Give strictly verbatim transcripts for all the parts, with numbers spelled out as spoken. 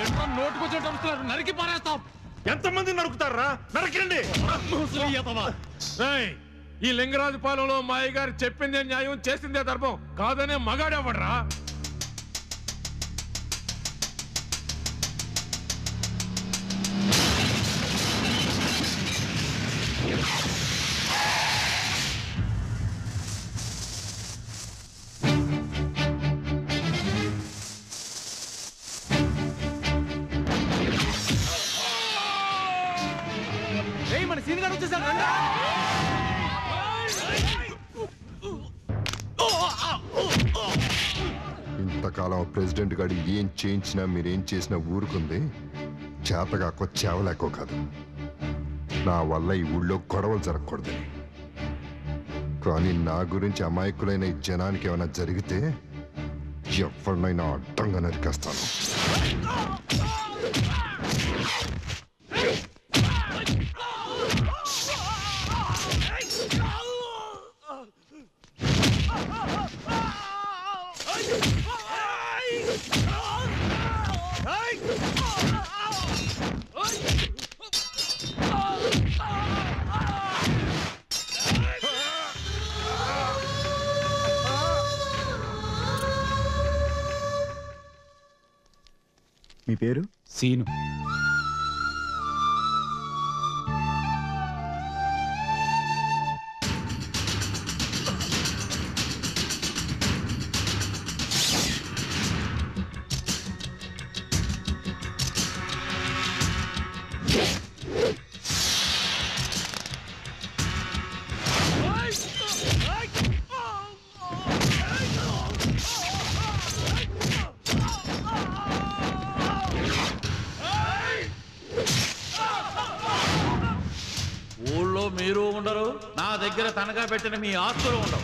నోటుకొచ్చి నరికి పారేస్తాం. ఎంతమంది నరుకుతారా? నరకండి. ఈ లింగరాజుపాలెంలో మా అయ్య గారు చెప్పిందే న్యాయం, చేసిందే ధర్మం, కాదనే మగాడేవడరా? మన సీన్ గారు వచ్చేసారు. ఇంతకాలం ప్రెసిడెంట్ గారు ఏం చేయించినా మీరేం చేసినా ఊరుకుంది. చేతగా కొచ్చేవలేకో కాదు, నా వల్ల ఈ ఊళ్ళో గొడవలు జరగకూడదని. కానీ నా గురించి అమాయకులైన ఈ జనానికి ఏమైనా జరిగితే ఎవరినైనా అడ్డంగా నరికేస్తాను. మీ పేరు? సీను. ఊళ్ళో మీరు ఉండరు, నా దగ్గర తనఖా పెట్టిన మీ ఆస్తులు ఉండవు.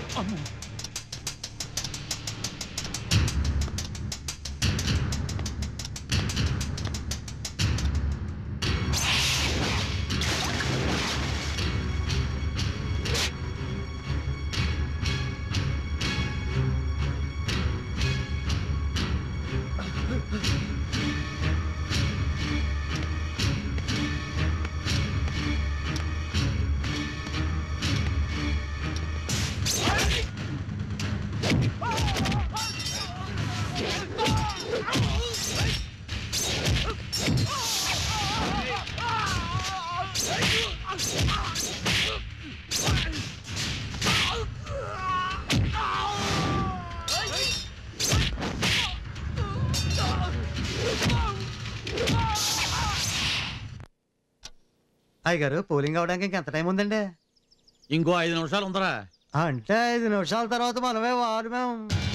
అయ్య గారు, పోలింగ్ అవడానికి ఇంకెంత టైం ఉందండి? ఇంకో ఐదు నిమిషాలు ఉందరా. అంటే ఐదు నిమిషాల తర్వాత మనమే వాడు మేము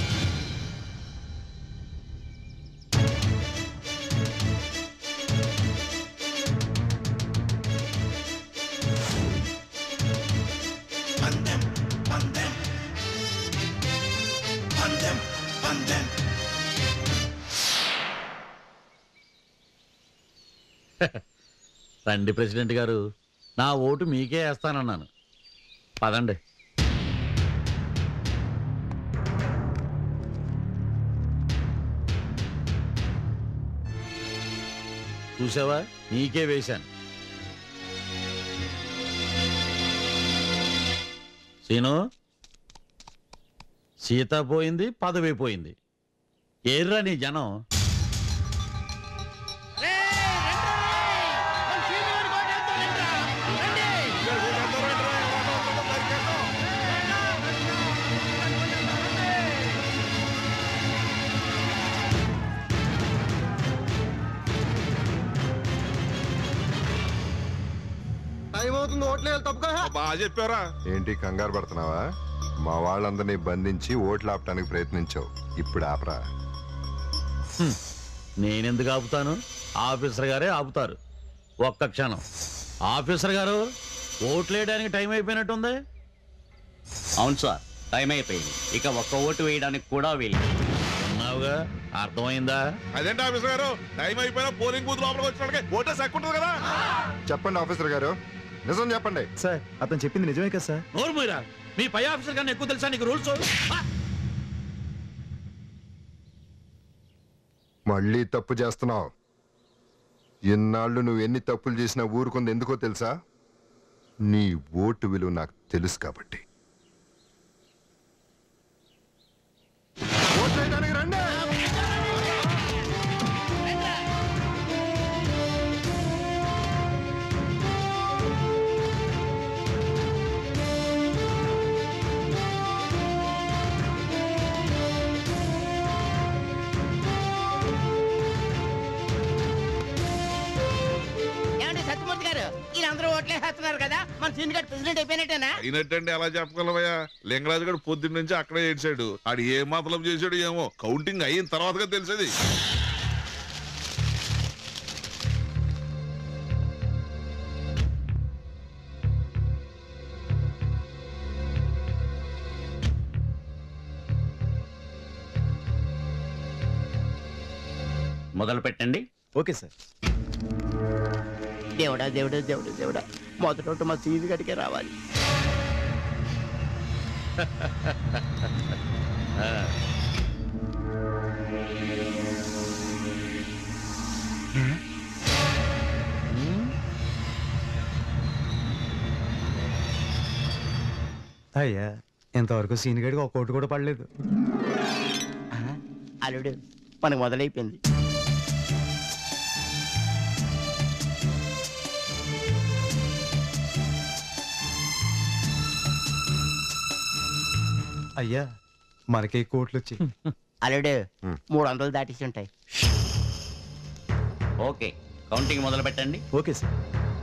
రండి ప్రెసిడెంట్ గారు, నా ఓటు మీకే వేస్తానన్నాను. పదండి. చూసావా, నీకే వేశాను. సీను, సీత పోయింది, పదవి పోయింది. ఏర్రా నీ జనం. బాగా చెప్పారా? ఏంటి కంగారు పడుతున్నావా? మా వాళ్ళందరినీ బంధించి ఓట్లు ఆపటానికి ప్రయత్నించావు, ఇప్పుడు ఆపరా. నేనెందుకు ఆపుతాను? ఆఫీసర్ గారే ఆపుతారు. ఒక్క క్షణం. ఆఫీసర్ గారు, ఓట్లు వేయడానికి టైం అయిపోయినట్టుంది. అవును సార్, టైం అయిపోయింది. ఇక ఒక్క ఓటు వేయడానికి కూడా వీలు. ఉన్నావుగా, అర్థమైందా? అదేంటి ఆఫీసర్ గారు, టైం అయిపోయినా పోలింగ్ బూత్ లోపలికి వచ్చినట్టుగా ఓటే సక్కుంటుంది కదా. చెప్పండి ఆఫీసర్ గారు, నిజం చెప్పండి. సార్, అతను చెప్పింది నిజమే కదా సార్? నోరు మీరా, మీ పై ఆఫీసర్ గారిని ఎక్కువ తెలుసా నీకు రూల్స్? మళ్ళీ తప్పు చేస్తున్నావు. ఎన్నాళ్ళు నువ్వు ఎన్ని తప్పులు చేసినా ఊరుకుంది ఎందుకో తెలుసా? నీ ఓటు విలువ నాకు తెలుసు కాబట్టి. ఓట్లేయడానికి రండి. సత్యమూర్తి గారు వీళ్ళందరూ ఓట్లేస్తున్నారు కదా, మన సీన్ గారు ప్రెసిడెంట్ అయిపోయినట్టేనా? అయినట్టండి ఎలా చెప్పగలవయ్యా? లింగరాజు గారు పొద్దున్న నుంచి అక్కడే ఏడ్చాడు. ఆడు ఏ మతలం చేశాడు ఏమో, కౌంటింగ్ అయిన తర్వాతగా తెలిసేది. మొదలు పెట్టండి. Okay sir. దేవుడా దేవుడా దేవుడా దేవుడా, మొదట మా సీన్ గడికే రావాలి. అయ్యా, ఇంతవరకు సీన్ గడికి ఒక కోటి కూడా పడలేదు. అల్లుడు మనకు మొదలైపోయింది. అయ్యా, మనకే కోట్లు వచ్చి. అల్లుడు మూడు వందలు దాటిసి ఉంటాయి. ఓకే, కౌంటింగ్ మొదలు పెట్టండి. Okay sir.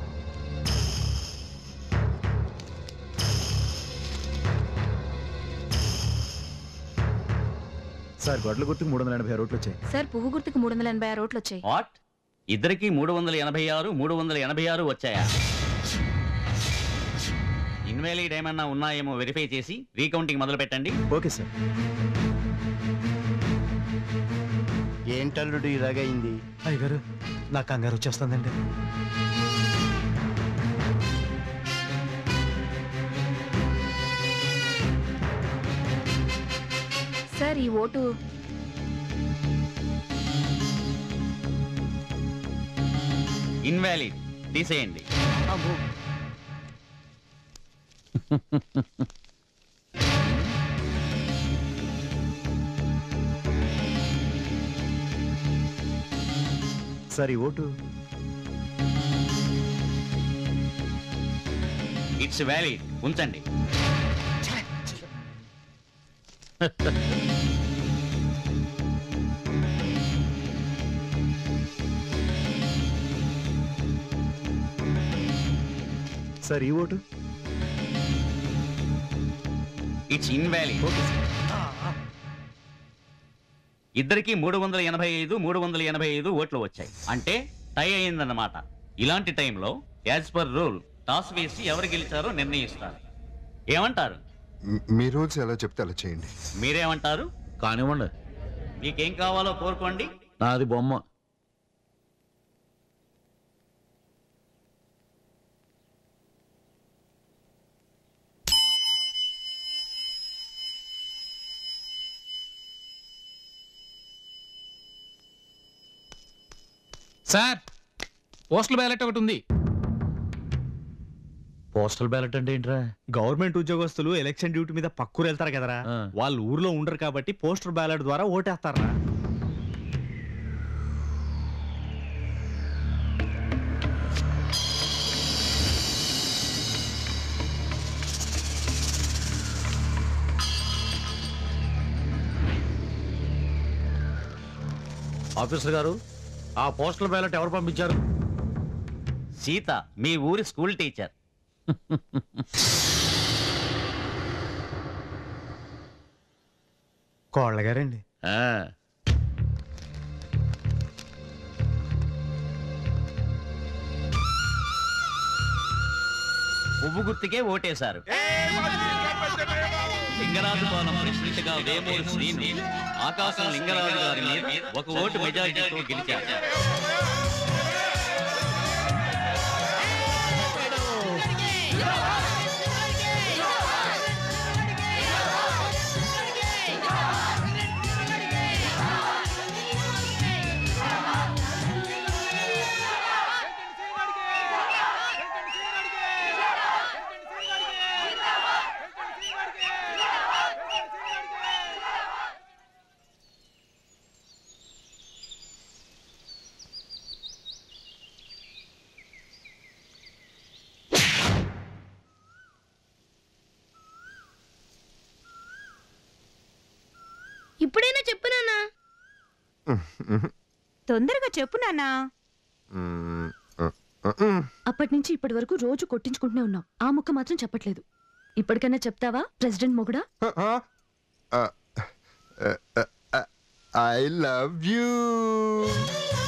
సార్, గొడ్ల గుర్తుకు మూడు వందల ఎనభై ఆరు ఓట్లు వచ్చాయి. సార్, పువ్వు గుర్తుకు మూడు వందల ఎనభై ఆరు ఓట్లు వచ్చాయి. వాట్? ఇద్దరికి మూడు వందల ఎనభై ఆరు మూడు వందల ఎనభై ఆరు వచ్చాయా? ఇన్వాలిడ్ ఏమన్నా ఉన్నాయేమో వెరిఫై చేసి రీకౌంటింగ్ మొదలు పెట్టండి. Okay sir. ఏంటల్లుడు ఇలాగైంది? అయ్యగారు, నా కంగారు వచ్చేస్తుందండి. సార్, ఈ ఓటు ఇన్వాలిడ్, తీసేయండి. సార్, ఈ ఓటు ఇట్స్ వ్యాలిడ్, ఉంచండి. సార్, ఈ ఓటు ఇట్స్ ఇన్వాలిడ్. ఇద్దరికి మూడు వందల ఎనభై ఐదు మూడు వందల ఎనభై ఐదు ఓట్లు వచ్చాయి, అంటే టై అయిందన్నమాట. ఇలాంటి టైంలో యాజ్ పర్ రూల్ టాస్ వేసి ఎవరు గెలిచారో నిర్ణయిస్తారు. ఏమంటారు? మీ రూల్స్ ఎలా చెప్తే అలా చేయండి. మీరేమంటారు? కానివ్వండి. మీకేం కావాలో కోరుకోండి. నాది బొమ్మ. సార్, పోస్టల్ బ్యాలెట్ ఒకటి ఉంది. పోస్టల్ బ్యాలెట్ అంటే ఏంట్రా? గవర్నమెంట్ ఉద్యోగస్తులు ఎలక్షన్ డ్యూటీ మీద పక్కూరు వెళ్తారు కదరా, ఆ. వాళ్ళు ఊర్లో ఉండరు కాబట్టి పోస్టల్ బ్యాలెట్ ద్వారా ఓటేస్తారా. ఆఫీసర్ గారు, ఆ పోస్టల్ బ్యాలెట్ ఎవరు పంపించారు? సీత, మీ ఊరి స్కూల్ టీచర్. కోళ్ళ గారండి. ఆ, పువ్వు గుర్తుకే ఓటేశారు. లింగరాజు పాలన ప్రెసిడెంట్ గా వేమూరి శ్రీను ఆకాశం లింగరాజు గారి మీద ఒక ఓటు మెజారిటీతో గెలిచారు. తొందరగా చెప్పు నాన్నా. మ్మ్, మ్మ్, మ్మ్. అప్పటి నుంచి ఇప్పటి వరకు రోజు కొట్టించుకుంటూనే ఉన్నాం. ఆ ముక్క మాత్రం చెప్పట్లేదు. ఇప్పటికైనా చెప్తావా ప్రెసిడెంట్ మొగుడా? I love you.